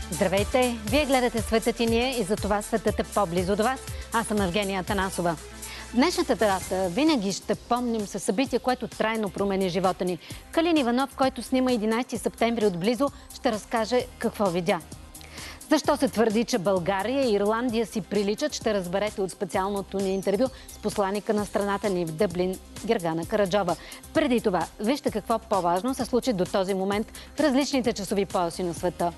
Здравейте! Вие гледате Светът и ние и за това светът е по-близо до вас. Аз съм Евгения Атанасова. Днешната дата винаги ще помним със събитие, което трайно промени живота ни. Калин Иванов, който снима 11 септември отблизо, ще разкаже какво видя. Защо се твърди, че България и Ирландия си приличат, ще разберете от специалното ни интервю с посланика на страната ни в Дъблин Гергана Караджова. Преди това, вижте какво по-важно се случи до този момент в различните часови пояси на света.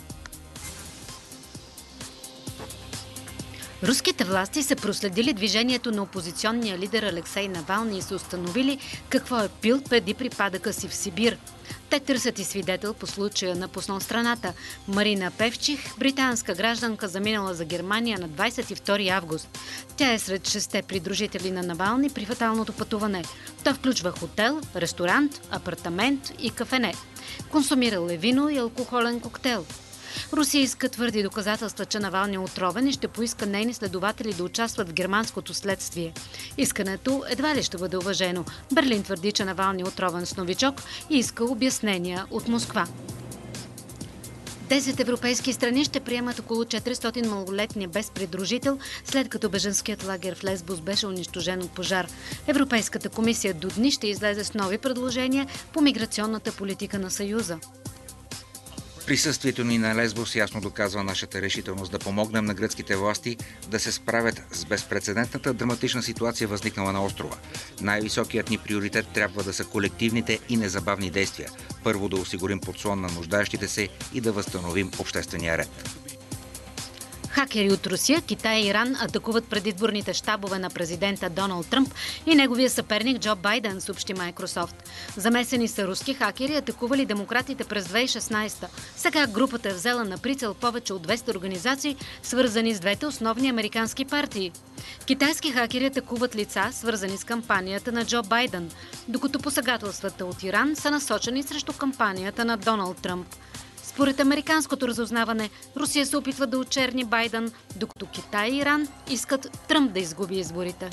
Руските власти са проследили движението на опозиционния лидер Алексей Навални и са установили какво е пил преди припадъка си в Сибир. Те търсят и свидетел по случая напуснал страната. Марина Певчих, британска гражданка, заминала за Германия на 22 август. Тя е сред 6 придружители на Навални при фаталното пътуване. То включва хотел, ресторант, апартамент и кафене. Консумирал е вино и алкохолен коктейл. Русия иска твърди доказателства, че Навални е отровен и ще поиска нейни следователи да участват в германското следствие. Искането едва ли ще бъде уважено. Берлин твърди, че Навални е отровен с новичок и иска обяснения от Москва. 10 европейски страни ще приемат около 400 малолетни без придружител, след като бежанският лагер в Лесбос беше унищожен от пожар. Европейската комисия до дни ще излезе с нови предложения по миграционната политика на Съюза. Присъствието ни на Лесбос ясно доказва нашата решителност да помогнем на гръцките власти да се справят с безпрецедентната драматична ситуация, възникнала на острова. Най-високият ни приоритет трябва да са колективните и незабавни действия. Първо да осигурим подслон на нуждаещите се и да възстановим обществения ред. Хакери от Русия, Китай и Иран атакуват предизборните щабове на президента Доналд Тръмп и неговия съперник Джо Байден, съобщи Microsoft. Замесени са руски хакери, атакували демократите през 2016. Сега групата е взела на прицел повече от 200 организации, свързани с двете основни американски партии. Китайски хакери атакуват лица, свързани с кампанията на Джо Байден, докато посегателствата от Иран са насочени срещу кампанията на Доналд Тръмп. Според американското разузнаване, Русия се опитва да очерни Байден, докато Китай и Иран искат Тръмп да изгуби изборите.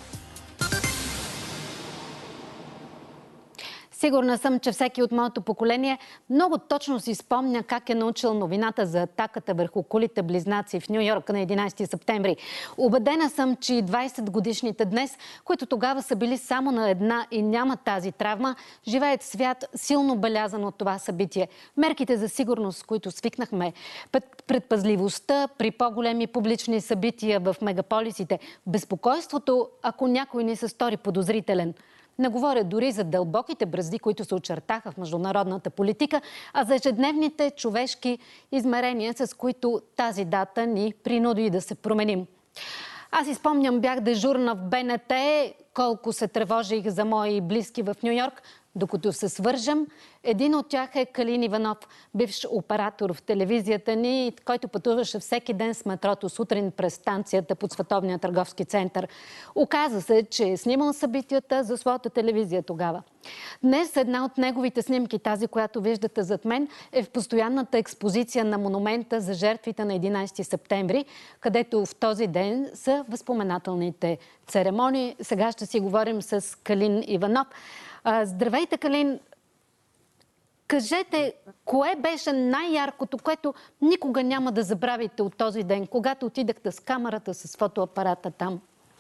Сигурна съм, че всеки от моето поколение много точно си спомня как е научил новината за атаката върху кулите близнаци в Ню Йорк на 11 септември. Убедена съм, че и 20-годишните днес, които тогава са били само на една и нямат тази травма, живеят в свят силно белязан от това събитие. Мерките за сигурност, които свикнахме, предпазливостта при по-големи публични събития в мегаполисите, безпокойството, ако някой ни се стори подозрителен. Не говоря дори за дълбоките бръзди, които се очертаха в международната политика, а за ежедневните човешки измерения, с които тази дата ни принуди да се променим. Аз изпомням, бях дежурна в БНТ, колко се тревожих за мои близки в Ню Йорк, докато се свържем. Един от тях е Калин Иванов, бивш оператор в телевизията ни, който пътуваше всеки ден с метрото сутрин през станцията под Световния търговски център. Оказа се, че е снимал събитията за своята телевизия тогава. Днес една от неговите снимки, тази, която виждате зад мен, е в постоянната експозиция на монумента за жертвите на 11 септември, където в този ден са възпоменателните церемонии. Сега ще си говорим с Калин Иванов. Здравейте, Калин! Кажете, кое беше най-яркото, което никога няма да забравите от този ден, когато отидахте с камерата, с фотоапарата там?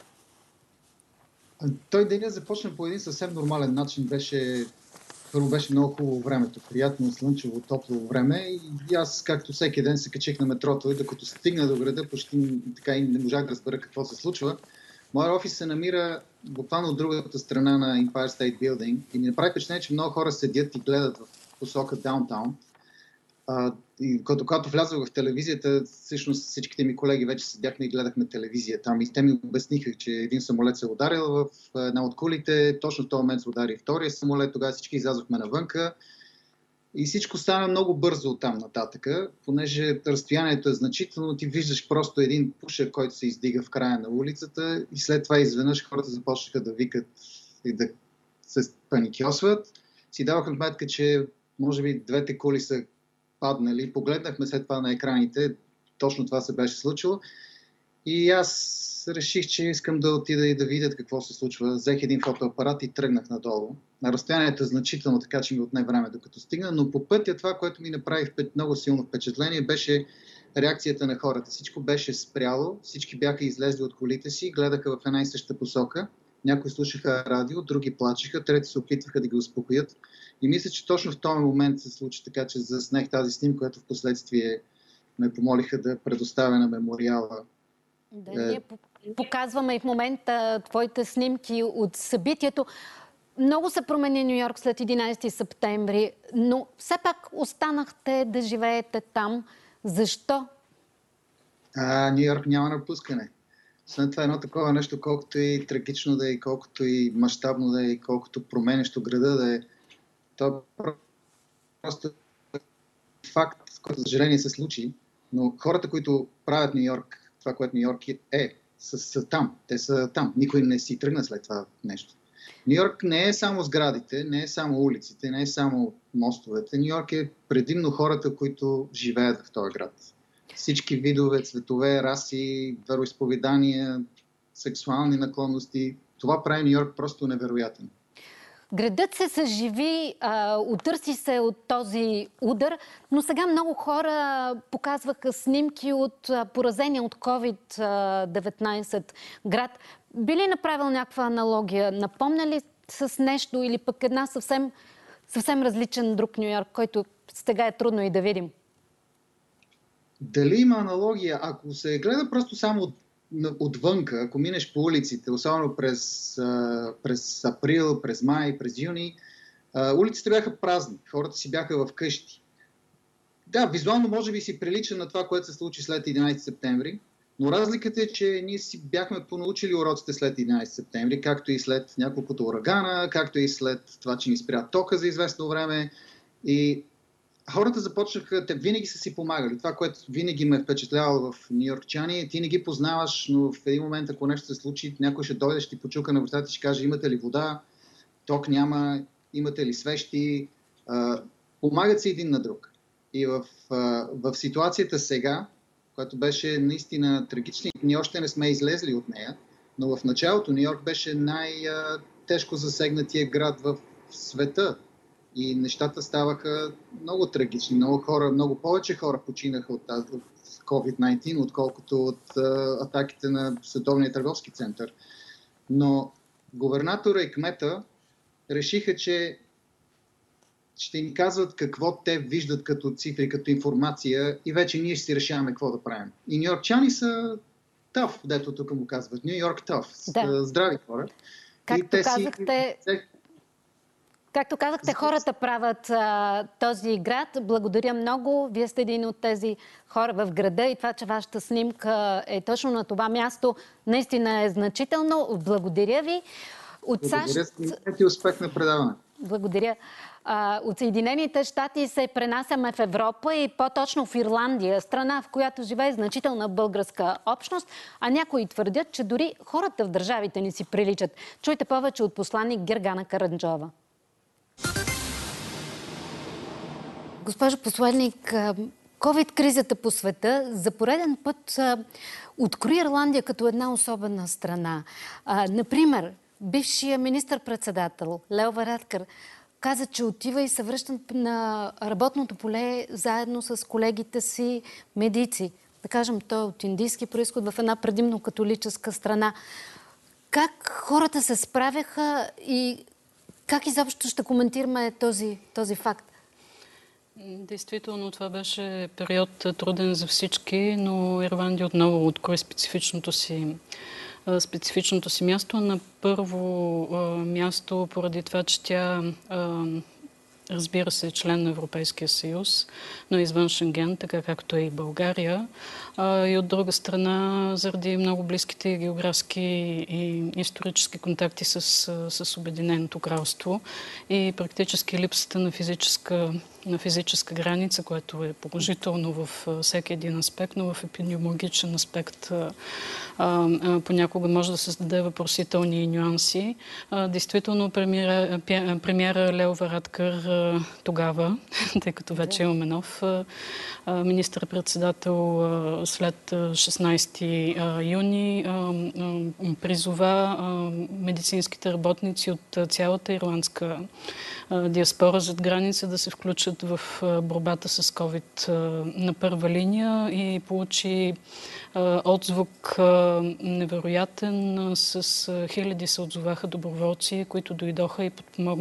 Той денят започна по един съвсем нормален начин. Първо беше много хубаво времето, приятно, слънчево, топло време. И аз, както всеки ден, се качих на метрото и докато стигна до града, почти така и не можах да разбера какво се случва. Моят офис се намира буквално от другата страна на Empire State Building и ми направи впечатление, че много хора седят и гледат в посока даунтаун. И когато влязох в телевизията, всъщност всичките ми колеги вече седяхме и гледахме телевизия там. И те ми обясниха, че един самолет се ударил в една от кулите, точно в този момент се удари втория самолет, тогава всички излязохме навънка. И всичко стана много бързо оттам нататъка, понеже разстоянието е значително, ти виждаш просто един пушек, който се издига в края на улицата и след това изведнъж хората започнаха да викат и да се паникьосват. Си давахме сметка, че може би двете кули са паднали. Погледнахме след това на екраните, точно това се беше случило. И аз реших, че искам да отида и да видя какво се случва. Взех един фотоапарат и тръгнах надолу. На разстоянието е значително, така че ми отне време докато стигна, но по пътя това, което ми направи много силно впечатление, беше реакцията на хората. Всичко беше спряло, всички бяха излезли от колите си, гледаха в една и съща посока. Някои слушаха радио, други плачеха, трети се опитваха да ги успокоят. И мисля, че точно в този момент се случи така, че заснех тази снимка, която в последствие ме помолиха да предоставя на мемориала. Да, ние показваме и в момента твоите снимки от събитието. Много се промени Ню Йорк след 11 септември, но все пак останахте да живеете там. Защо? Ню Йорк няма напускане. След това едно такова нещо, колкото и трагично да е, колкото и мащабно да е, и колкото променещо града да е, то просто факт, който за съжаление се случи, но хората, които правят Ню Йорк, това, което Ню Йорк са там. Те са там. Никой не си тръгна след това нещо. Ню Йорк не е само сградите, не е само улиците, не е само мостовете. Ню Йорк е предимно хората, които живеят в този град. Всички видове, цветове, раси, вероизповедания, сексуални наклонности. Това прави Ню Йорк просто невероятен. Градът се съживи, отърси се от този удар, но сега много хора показваха снимки от поразения от COVID-19 град. Би ли направил някаква аналогия? Напомня ли с нещо или пък една съвсем различен друг Ню Йорк, който сега е трудно и да видим? Дали има аналогия? Ако се гледа просто само отвънка, ако минеш по улиците, особено през април, през май, през юни, улиците бяха празни, хората си бяха в къщи. Да, визуално може би си прилича на това, което се случи след 11 септември, но разликата е, че ние си бяхме понаучили уроците след 11 септември, както и след няколкото урагана, както и след това, че ни спря тока за известно време. И хората започнаха, те винаги са си помагали. Това, което винаги ме е впечатлявало в нюйоркчани, ти не ги познаваш, но в един момент, ако нещо се случи, някой ще дойде, ще ти почука на вратата и ще каже: имате ли вода, ток няма, имате ли свещи. Помагат се един на друг. И в ситуацията сега, която беше наистина трагична, ние още не сме излезли от нея, но в началото Ню Йорк беше най-тежко засегнатия град в света. И нещата ставаха много трагични. Много повече хора починаха от COVID-19, отколкото от атаките на Световния търговски център. Но губернатора и кмета решиха, че ще ни казват какво те виждат като цифри, като информация и вече ние ще си решаваме какво да правим. И нюйоркчани са тъф, дето тук му казват. Ню Йорк тъф. Да. Здрави хора. Както казахте, хората правят този град. Благодаря много. Вие сте един от тези хора в града и това, че вашата снимка е точно на това място, наистина е значително. Благодаря ви. Благодаря ти, успех на предаване. Благодаря. От Съединените щати се пренасяме в Европа и по-точно в Ирландия, страна, в която живее значителна българска общност, а някои твърдят, че дори хората в държавите ни си приличат. Чуйте повече от посланник Гергана Караджова. Госпожо посланник, COVID-кризата по света за пореден път открои Ирландия като една особена страна. Например, бившия министър-председател Лео Варадкар каза, че отива и се връща на работното поле заедно с колегите си медици. Да кажем, той е от индийски произход в една предимно католическа страна. Как хората се справяха и как изобщо ще коментираме този факт? Действително, това беше период труден за всички, но Ирландия отново открои специфичното си място. На първо място, поради това, че тя, разбира се, е член на Европейския съюз, но извън Шенген, така както е и България. И от друга страна, заради много близките географски и исторически контакти с Обединеното кралство и практически липсата на физическа граница, което е положително в всеки един аспект, но в епидемиологичен аспект понякога може да създаде въпросителни нюанси. Действително, премиера Лео Варадкар тогава, тъй като вече имаме нов министър-председател след 16 юни, призова медицинските работници от цялата ирландска диаспора зад граница да се включат в борбата с COVID на първа линия и получи отзвук невероятен. С хиляди се отзоваха доброволци, които дойдоха и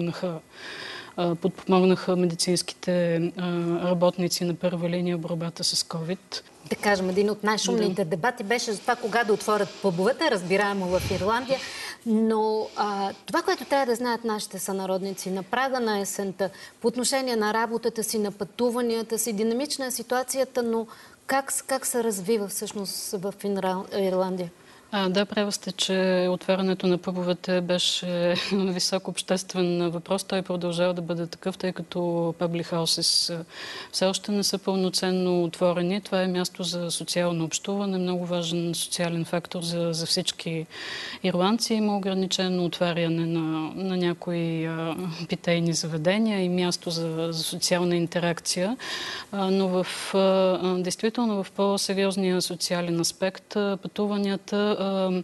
подпомогнаха медицинските работници на първа линия в борбата с COVID. Да кажем, един от най-шумните дебати беше за това кога да отворят пъбовете, разбираемо в Ирландия. Но това, което трябва да знаят нашите сънародници на прага на есента, по отношение на работата си, на пътуванията си, динамична е ситуацията, но как се развива всъщност в Ирландия? Да, права сте, че отварянето на пъбовете беше висок обществен въпрос. Той продължава да бъде такъв, тъй като public houses все още не са пълноценно отворени. Това е място за социално общуване, много важен социален фактор за всички ирландци. Има ограничено отваряне на някои питейни заведения и място за социална интеракция. Но действително в по-сериозния социален аспект пътуванията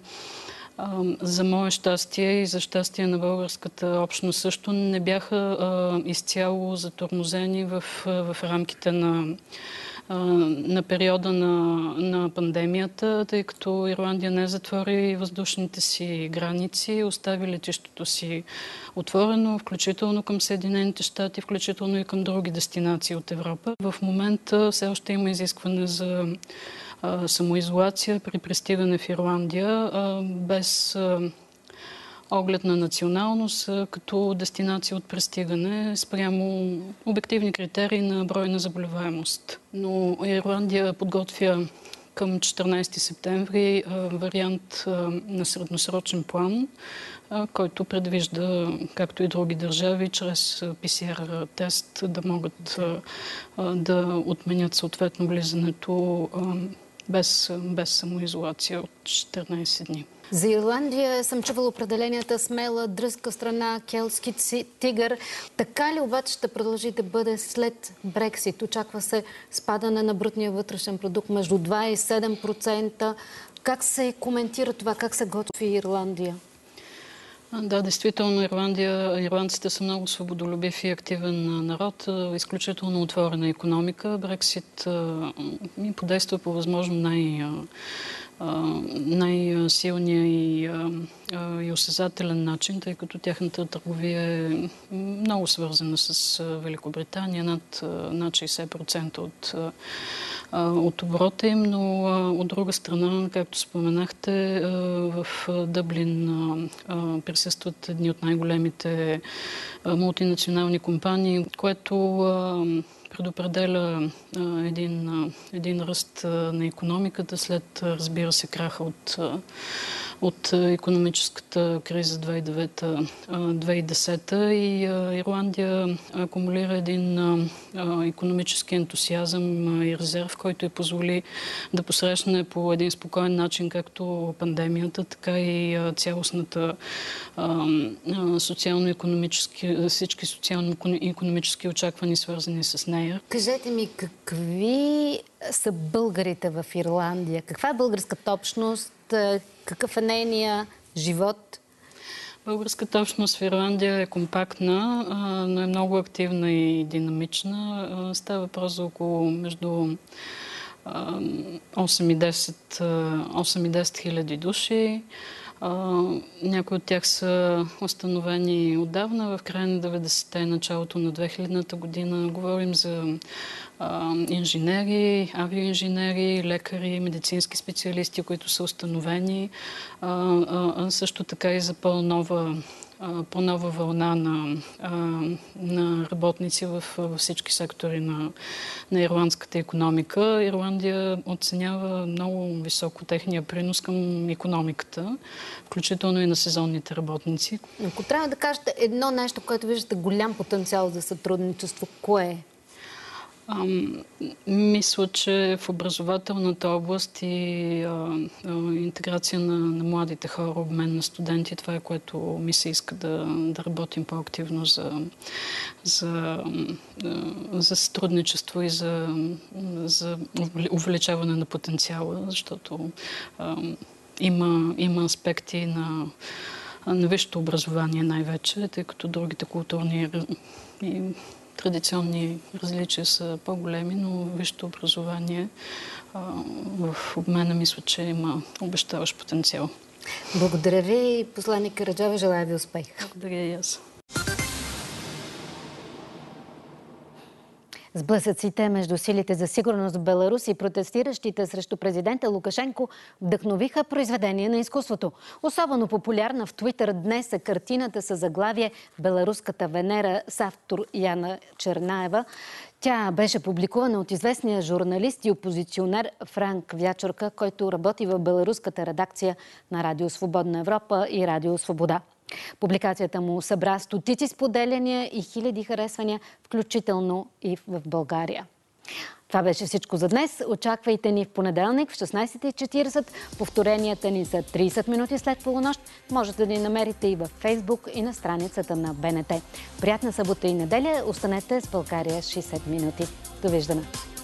за мое щастие и за щастие на българската общност също не бяха изцяло затормозени в рамките на периода на пандемията, тъй като Ирландия не затвори въздушните си граници, остави летището си отворено, включително към Съединените щати, включително и към други дестинации от Европа. В момента все още има изискване за самоизолация при пристигане в Ирландия без оглед на националност, като дестинация от пристигане спрямо обективни критерии на брой на заболеваемост. Но Ирландия подготвя към 14 септември вариант на средносрочен план, който предвижда, както и други държави, чрез PCR тест да могат да отменят съответно влизането без самоизолация от 14 дни. За Ирландия съм чувала определенията смела, дръзка страна, келтски тигър. Така ли обаче ще продължи да бъде след Брексит? Очаква се спадане на брутния вътрешен продукт между 2 и 7%. Как се коментира това? Как се готви Ирландия? Да, действително ирландците са много свободолюбив и активен народ, изключително отворена икономика. Брексит ми подейства по възможно най-силния и осезателен начин, тъй като тяхната търговия е много свързана с Великобритания, над 60% от оборота им, но от друга страна, както споменахте, в Дъблин присъстват едни от най-големите мултинационални компании, което предопределя един ръст на икономиката след, разбира се, краха от икономическата криза 2009-2010 и Ирландия акумулира един икономически ентусиазъм и резерв, който й позволи да посрещне по един спокоен начин както пандемията, така и цялостната всички социално-икономически очаквания, свързани с нея. Кажете ми, какви са българите в Ирландия? Каква е българската общност? Какъв е нейния живот? Българската общност в Ирландия е компактна, но е много активна и динамична. Става въпрос за около между 8 и 10 хиляди души. Някои от тях са установени отдавна, в края на 90-те и началото на 2000-та година. Говорим за инженери, авиоинженери, лекари, медицински специалисти, които са установени. Също така и за по-нова вълна на работници във всички сектори на ирландската икономика. Ирландия оценява много високо техния принос към икономиката, включително и на сезонните работници. Ако трябва да кажете едно нещо, което виждате голям потенциал за сътрудничество, кое е? Мисля, че в образователната област и интеграция на младите хора, обмен на студенти, това е което ми се иска да работим по-активно за сътрудничество и за увеличаване на потенциала, защото има аспекти на висшето образование най-вече, тъй като другите културни и традиционни различия са по-големи, но висшето образование в обмена мисля, че има обещаващ потенциал. Благодаря ви, посланник Караджова. Желая ви успех. Благодаря и аз. Сблъсъците между силите за сигурност в Беларус и протестиращите срещу президента Лукашенко вдъхновиха произведение на изкуството. Особено популярна в Твитър днес е картината със заглавие «Беларуската Венера» с автор Яна Чернаева. Тя беше публикувана от известния журналист и опозиционер Франк Вячурка, който работи в беларуската редакция на Радио Свободна Европа и Радио Свобода. Публикацията му събра стотици споделяния и хиляди харесвания, включително и в България. Това беше всичко за днес. Очаквайте ни в понеделник в 16:40. Повторенията ни са 30 минути след полунощ. Можете да ни намерите и във Фейсбук и на страницата на БНТ. Приятна събота и неделя. Останете с България 60 минути. Довиждане!